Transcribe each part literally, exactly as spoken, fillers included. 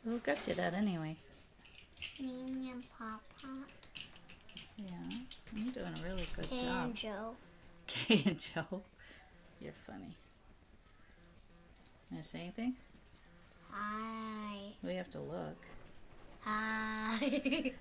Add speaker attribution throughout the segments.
Speaker 1: Who got you that anyway?
Speaker 2: Me and Papa.
Speaker 1: Yeah, you're doing a really good
Speaker 2: Kay
Speaker 1: job.
Speaker 2: and Joe.
Speaker 1: Kay and Joe. You're funny. Wanna say anything?
Speaker 2: Hi.
Speaker 1: We have to look.
Speaker 2: Hi.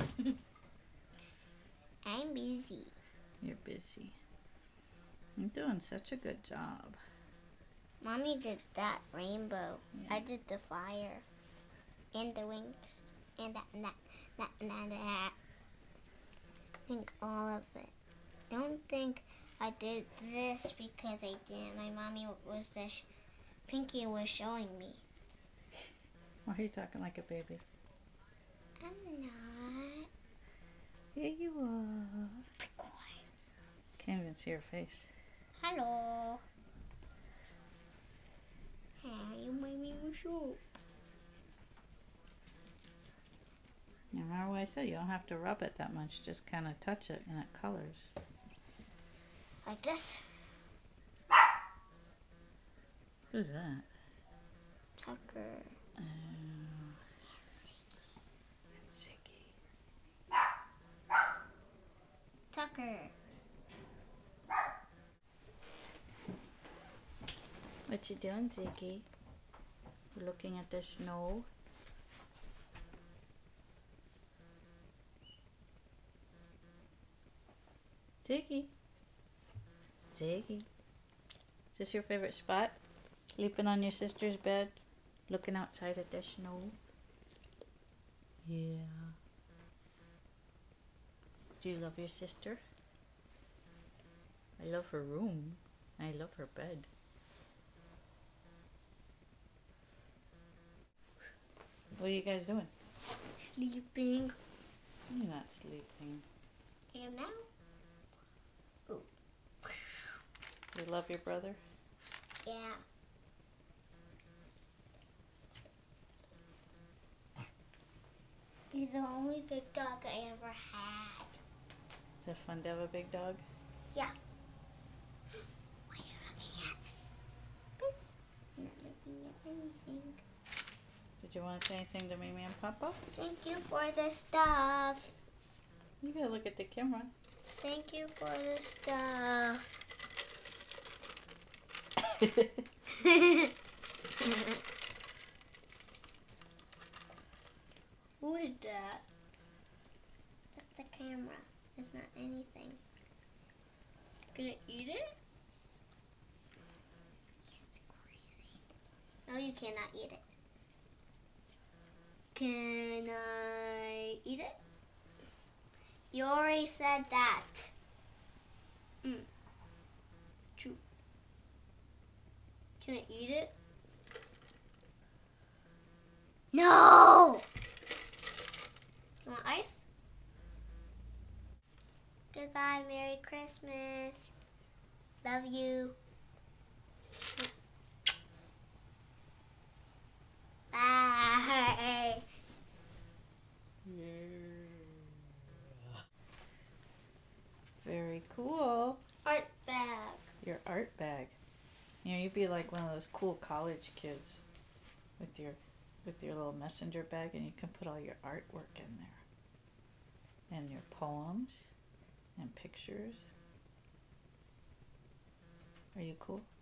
Speaker 2: I'm busy.
Speaker 1: You're busy. You're doing such a good job.
Speaker 2: Mommy did that rainbow.
Speaker 1: Yeah.
Speaker 2: I did the fire. And the wings. And that and that. That and that and that. I think all of it. Don't think I did this because I didn't. My mommy was the sh- Pinky was showing me.
Speaker 1: Why are you talking like a baby?
Speaker 2: I'm not.
Speaker 1: Yeah, you are.
Speaker 2: Be quiet.
Speaker 1: Can't even see her face.
Speaker 2: Hello. Hey, you made me shoot.
Speaker 1: Remember what I said? You don't have to rub it that much. Just kind of touch it and it colors.
Speaker 2: Like this.
Speaker 1: Who's that?
Speaker 2: Tucker.
Speaker 1: Uh,
Speaker 2: Ziggy.
Speaker 1: Ziggy.
Speaker 2: Tucker.
Speaker 1: What you doing, Ziggy? You looking at the snow? Ziggy. Ziggy. Is this your favorite spot? Sleeping on your sister's bed? Looking outside at the snow? Yeah. Do you love your sister? I love her room. I love her bed. What are you guys doing?
Speaker 2: Sleeping.
Speaker 1: You're not sleeping.
Speaker 2: And now?
Speaker 1: You love your brother?
Speaker 2: Yeah. He's the only big dog I ever had.
Speaker 1: Is it fun to have a big dog?
Speaker 2: Yeah. What are you looking at? I'm not looking at anything.
Speaker 1: Did you want to say anything to Mimi and Papa?
Speaker 2: Thank you for the stuff.
Speaker 1: You gotta look at the camera.
Speaker 2: Thank you for the stuff. Who is that? That's the camera. It's not anything. Gonna eat it? He's crazy. No, you cannot eat it. Can I eat it? You already said that. Mm. Chew. Can I eat it? No! You want ice? Goodbye, Merry Christmas. Love you. Bye.
Speaker 1: Very cool.
Speaker 2: Art bag.
Speaker 1: Your art bag. You know, you'd be like one of those cool college kids with your with your little messenger bag, and you can put all your artwork in there. And your poems and pictures. Are you cool?